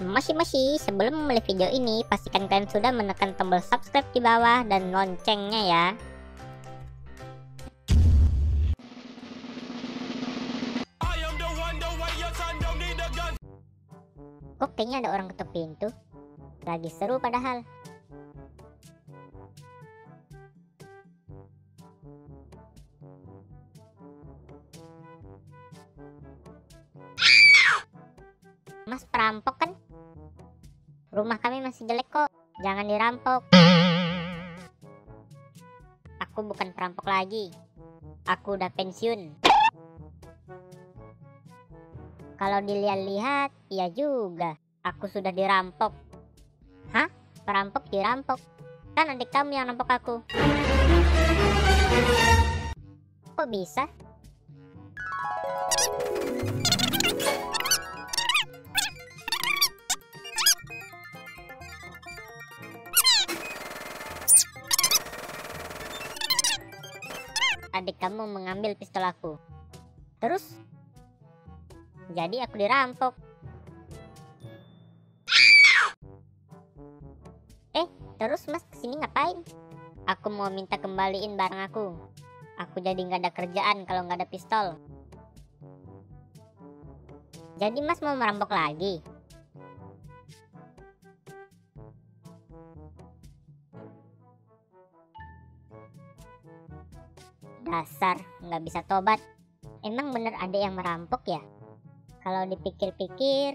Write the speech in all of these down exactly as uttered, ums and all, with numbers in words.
Masih-masih, sebelum memulai video ini, pastikan kalian sudah menekan tombol subscribe di bawah dan loncengnya ya. Kok kayaknya ada orang ketuk pintu? Lagi seru padahal. Mas perampok kan? Rumah kami masih jelek kok, jangan dirampok. Aku bukan perampok lagi, aku udah pensiun. Kalau dilihat-lihat, iya juga, aku sudah dirampok. Hah? Perampok dirampok? Kan adik kamu yang rampok aku. Kok bisa? Adik kamu mengambil pistol aku. Terus? Jadi aku dirampok. Eh, terus mas kesini ngapain? Aku mau minta kembaliin barang aku. Aku jadi nggak ada kerjaan kalau nggak ada pistol. Jadi mas mau merampok lagi? Dasar nggak bisa tobat. Emang bener ada yang merampok ya? Kalau dipikir-pikir,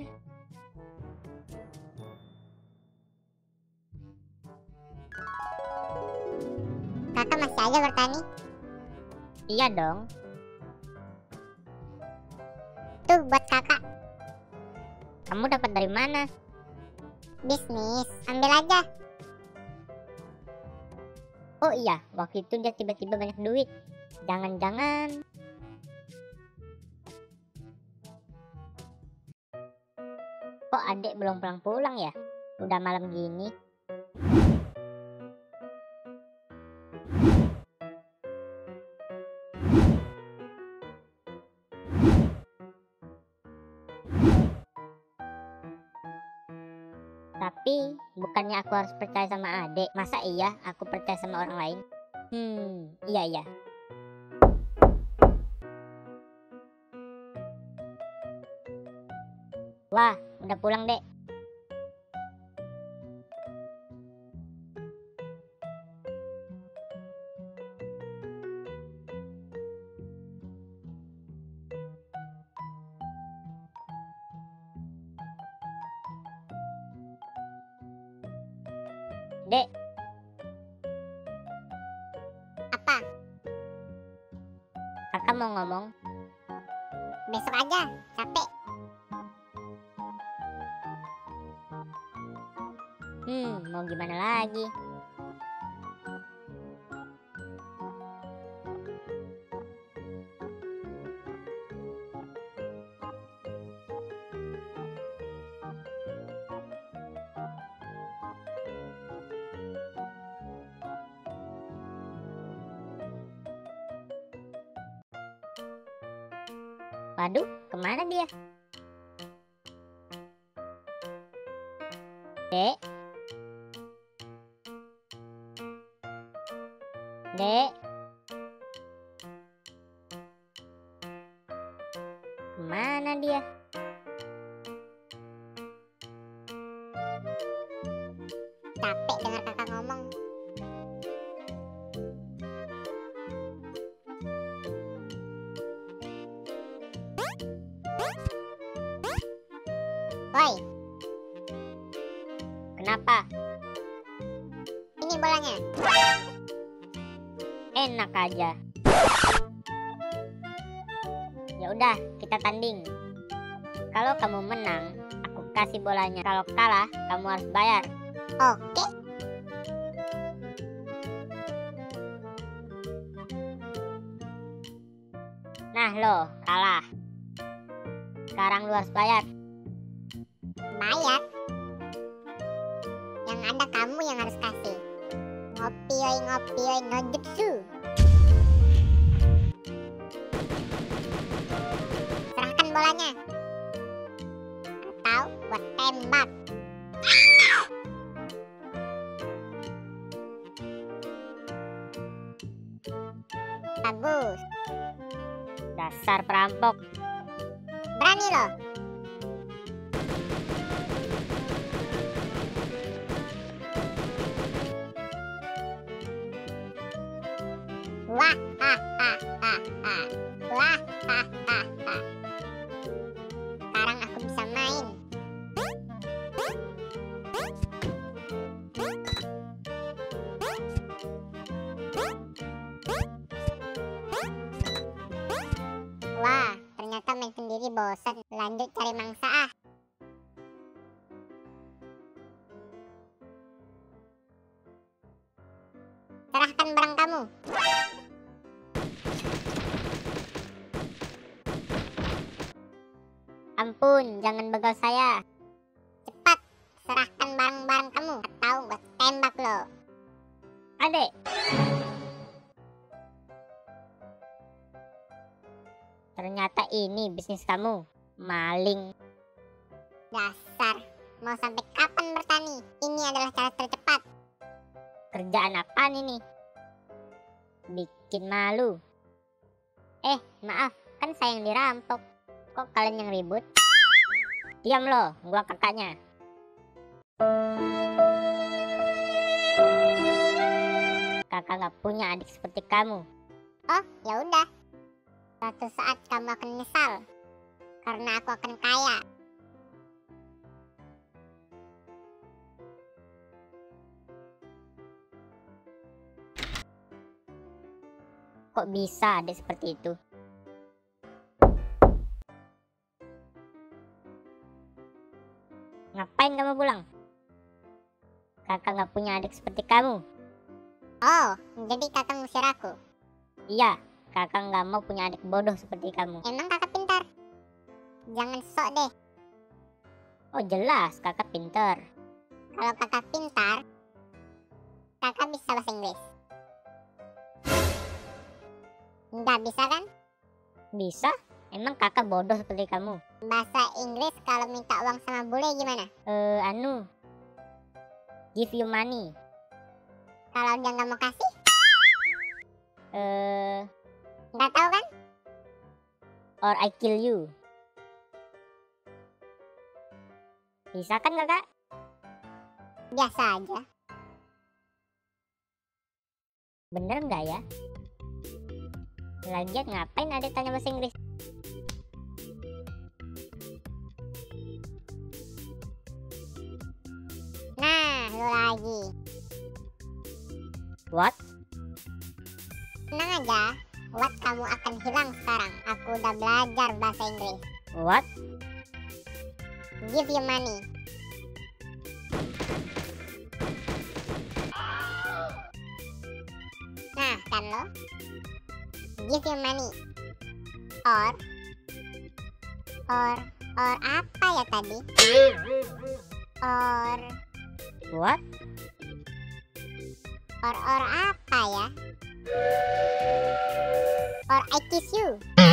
kakak masih aja bertani? iya dong. Tuh buat kakak. Kamu dapat dari mana? Bisnis, ambil aja. Oh iya, waktu itu dia tiba-tiba banyak duit. Jangan-jangan kok adek belum pulang-pulang ya? Udah malam gini. Tapi bukannya aku harus percaya sama adek? Masa iya aku percaya sama orang lain? Hmm, iya iya. Wah, udah pulang dek. Dek, Apa? kakak mau ngomong. Besok aja, capek. Hmm, mau gimana lagi? Waduh, kemana dia? Dek? Dek? Kemana dia? Capek dengar kakak ngomong. Woi, Kenapa? ini bolanya. Enak aja. Ya udah, kita tanding. Kalau kamu menang, aku kasih bolanya. Kalau kalah, kamu harus bayar. Oke. Nah lo, kalah. Sekarang lu harus bayar. Bayar. Yang ada kamu yang harus kasih. Ngopi oi ngopi oi no jutsu. Serahkan bolanya. Atau buat tembak. Bagus. Dasar perampok. Berani lo. Wah, ha, ha, ha, ha. Wah, ha, ha, ha. Sekarang aku bisa main. Wah, ternyata main sendiri bosan. Lanjut cari mangsa ah. Serahkan barang kamu. Ampun, jangan begal saya. Cepat, serahkan barang-barang kamu. Atau gue tembak lo. Adek. Ternyata ini bisnis kamu. Maling. Dasar, mau sampai kapan bertani? Ini adalah cara tercepat. Kerjaan apaan ini? Bikin malu. Eh, maaf, kan saya yang dirampok. Kok kalian yang ribut? Diam lo, gua kakaknya. Kakak gak punya adik seperti kamu. Oh, ya udah. Suatu saat kamu akan menyesal. Karena aku akan kaya. Kok bisa adik seperti itu? Ngapain kamu pulang? Kakak gak punya adik seperti kamu. Oh, jadi kakak ngusir aku? Iya, kakak gak mau punya adik bodoh seperti kamu. Emang kakak pintar? Jangan sok deh. Oh jelas, kakak pintar. Kalau kakak pintar, kakak bisa bahasa Inggris. Nggak bisa kan? Bisa? Emang kakak bodoh seperti kamu? Bahasa Inggris kalau minta uang sama bule gimana? Eh, anu, give you money. Kalau dia nggak mau kasih? Eh, Nggak tahu kan? or I kill you. Bisa kan kakak? Biasa aja. Bener nggak ya? Lagian ngapain adek tanya bahasa Inggris? Nah, lu lagi. What? Tenang aja, what kamu akan hilang sekarang. Aku udah belajar bahasa Inggris. What? Give you money. Nah, kan lo? Give you money. Or Or Or apa ya tadi? Or What? Or Or apa ya? Or I kiss you.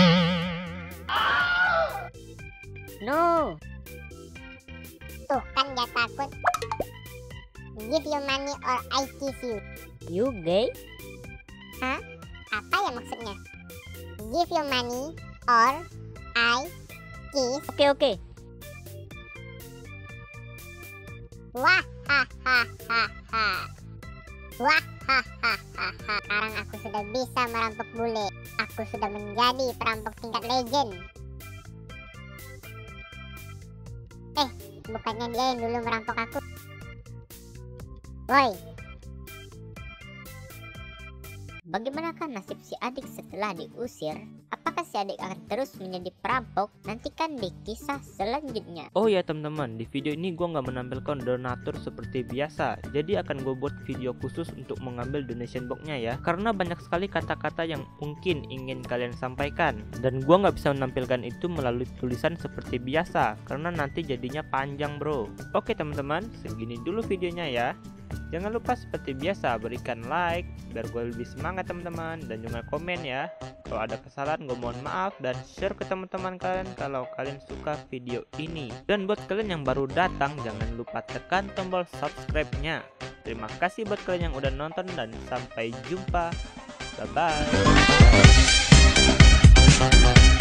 No. Tuh kan dia takut. Give you money or I kiss you. You gay? Hah? Apa ya maksudnya? Give you money or I kiss. Oke oke. Wah ha ha ha ha. Wah ha ha ha ha. Sekarang aku sudah bisa merampok bule. Aku sudah menjadi perampok tingkat legend. Eh, bukannya dia yang dulu merampok aku. Woi, Bagaimanakah nasib si adik setelah diusir? Apakah si adik akan terus menjadi perampok? Nantikan di kisah selanjutnya. Oh ya teman-teman, di video ini gue nggak menampilkan donatur seperti biasa. Jadi akan gue buat video khusus untuk mengambil donation box-nya ya. Karena banyak sekali kata-kata yang mungkin ingin kalian sampaikan. Dan gue nggak bisa menampilkan itu melalui tulisan seperti biasa. Karena nanti jadinya panjang bro. Oke teman-teman, segini dulu videonya ya. Jangan lupa seperti biasa berikan like biar gue lebih semangat teman-teman, dan juga komen ya. Kalau ada kesalahan gue mohon maaf, dan share ke teman-teman kalian kalau kalian suka video ini. Dan buat kalian yang baru datang, jangan lupa tekan tombol subscribe-nya. Terima kasih buat kalian yang udah nonton, dan sampai jumpa. Bye bye.